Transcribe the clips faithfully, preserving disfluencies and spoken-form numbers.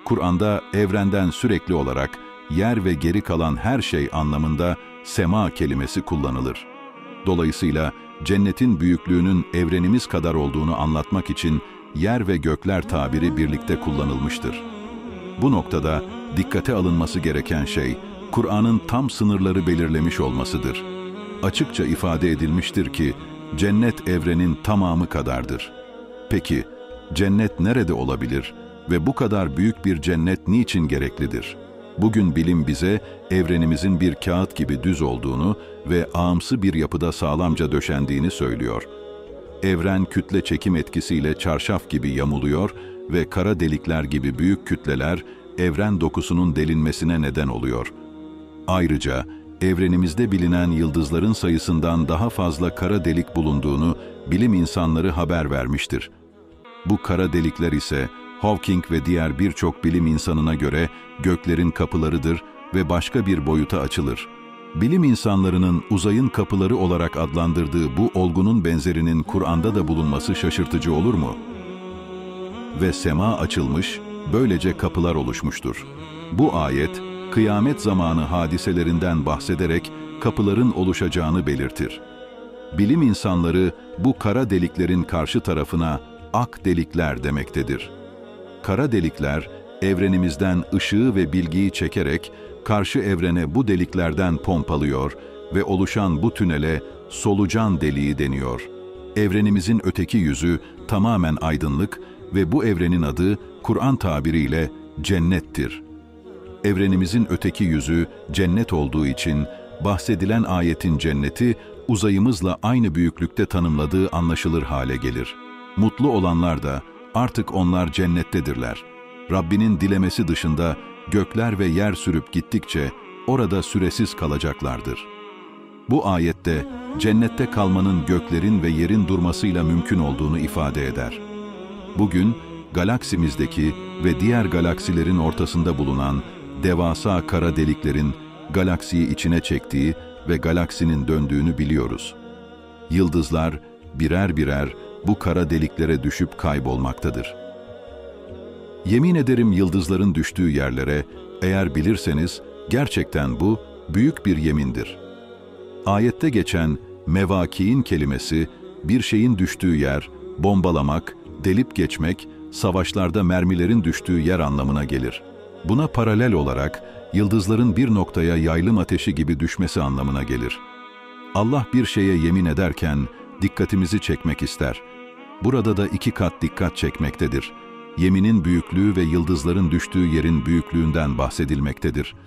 Kur'an'da evrenden sürekli olarak yer ve geri kalan her şey anlamında sema kelimesi kullanılır. Dolayısıyla cennetin büyüklüğünün evrenimiz kadar olduğunu anlatmak için yer ve gökler tabiri birlikte kullanılmıştır. Bu noktada dikkate alınması gereken şey, Kur'an'ın tam sınırları belirlemiş olmasıdır. Açıkça ifade edilmiştir ki, cennet evrenin tamamı kadardır. Peki, cennet nerede olabilir ve bu kadar büyük bir cennet niçin gereklidir? Bugün bilim bize evrenimizin bir kağıt gibi düz olduğunu ve ağımsı bir yapıda sağlamca döşendiğini söylüyor. Evren kütle çekim etkisiyle çarşaf gibi yamuluyor ve kara delikler gibi büyük kütleler evren dokusunun delinmesine neden oluyor. Ayrıca evrenimizde bilinen yıldızların sayısından daha fazla kara delik bulunduğunu bilim insanları haber vermiştir. Bu kara delikler ise Hawking ve diğer birçok bilim insanına göre göklerin kapılarıdır ve başka bir boyuta açılır. Bilim insanlarının uzayın kapıları olarak adlandırdığı bu olgunun benzerinin Kur'an'da da bulunması şaşırtıcı olur mu? Ve sema açılmış, böylece kapılar oluşmuştur. Bu ayet, kıyamet zamanı hadiselerinden bahsederek kapıların oluşacağını belirtir. Bilim insanları bu kara deliklerin karşı tarafına ak delikler demektedir. Kara delikler, evrenimizden ışığı ve bilgiyi çekerek karşı evrene bu deliklerden pompalıyor ve oluşan bu tünele solucan deliği deniyor. Evrenimizin öteki yüzü tamamen aydınlık ve bu evrenin adı Kur'an tabiriyle cennettir. Evrenimizin öteki yüzü cennet olduğu için bahsedilen ayetin cenneti uzayımızla aynı büyüklükte tanımladığı anlaşılır hale gelir. Mutlu olanlar da artık onlar cennettedirler. Rabbinin dilemesi dışında gökler ve yer sürüp gittikçe orada süresiz kalacaklardır. Bu ayette cennette kalmanın göklerin ve yerin durmasıyla mümkün olduğunu ifade eder. Bugün galaksimizdeki ve diğer galaksilerin ortasında bulunan devasa kara deliklerin galaksiyi içine çektiği ve galaksinin döndüğünü biliyoruz. Yıldızlar birer birer bu kara deliklere düşüp kaybolmaktadır. Yemin ederim yıldızların düştüğü yerlere, eğer bilirseniz gerçekten bu büyük bir yemindir. Ayette geçen mevakiin kelimesi bir şeyin düştüğü yer, bombalamak, delip geçmek, savaşlarda mermilerin düştüğü yer anlamına gelir. Buna paralel olarak yıldızların bir noktaya yaylım ateşi gibi düşmesi anlamına gelir. Allah bir şeye yemin ederken dikkatimizi çekmek ister. Burada da iki kat dikkat çekmektedir. Yeminin büyüklüğü ve yıldızların düştüğü yerin büyüklüğünden bahsedilmektedir.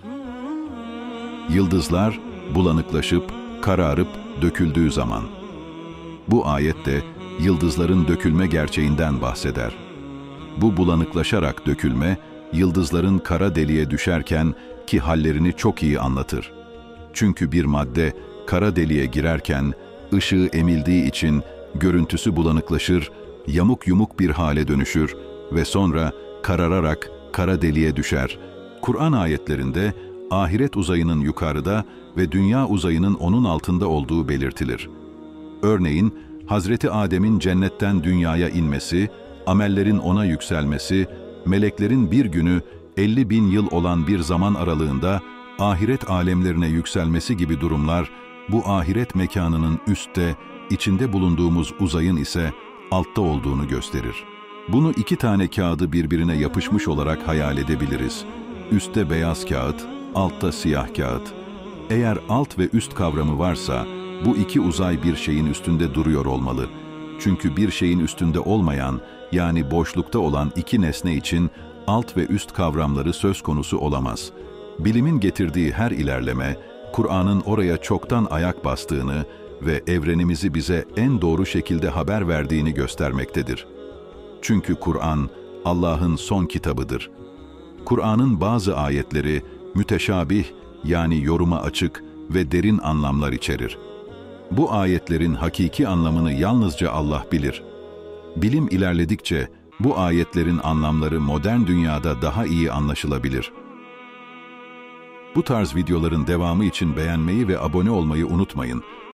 Yıldızlar bulanıklaşıp, kararıp, döküldüğü zaman. Bu ayette yıldızların dökülme gerçeğinden bahseder. Bu bulanıklaşarak dökülme, yıldızların kara deliğe düşerken ki hallerini çok iyi anlatır. Çünkü bir madde kara deliğe girerken ışığı emildiği için görüntüsü bulanıklaşır, yamuk yumuk bir hale dönüşür ve sonra karararak kara deliğe düşer. Kur'an ayetlerinde ahiret uzayının yukarıda ve dünya uzayının onun altında olduğu belirtilir. Örneğin, Hazreti Adem'in cennetten dünyaya inmesi, amellerin ona yükselmesi, meleklerin bir günü elli bin yıl olan bir zaman aralığında ahiret alemlerine yükselmesi gibi durumlar, bu ahiret mekanının üstte, içinde bulunduğumuz uzayın ise altta olduğunu gösterir. Bunu iki tane kağıdı birbirine yapışmış olarak hayal edebiliriz. Üstte beyaz kağıt, altta siyah kağıt. Eğer alt ve üst kavramı varsa, bu iki uzay bir şeyin üstünde duruyor olmalı. Çünkü bir şeyin üstünde olmayan, yani boşlukta olan iki nesne için alt ve üst kavramları söz konusu olamaz. Bilimin getirdiği her ilerleme, Kur'an'ın oraya çoktan ayak bastığını ve evrenimizi bize en doğru şekilde haber verdiğini göstermektedir. Çünkü Kur'an, Allah'ın son kitabıdır. Kur'an'ın bazı ayetleri müteşabih, yani yoruma açık ve derin anlamlar içerir. Bu ayetlerin hakiki anlamını yalnızca Allah bilir. Bilim ilerledikçe bu ayetlerin anlamları modern dünyada daha iyi anlaşılabilir. Bu tarz videoların devamı için beğenmeyi ve abone olmayı unutmayın.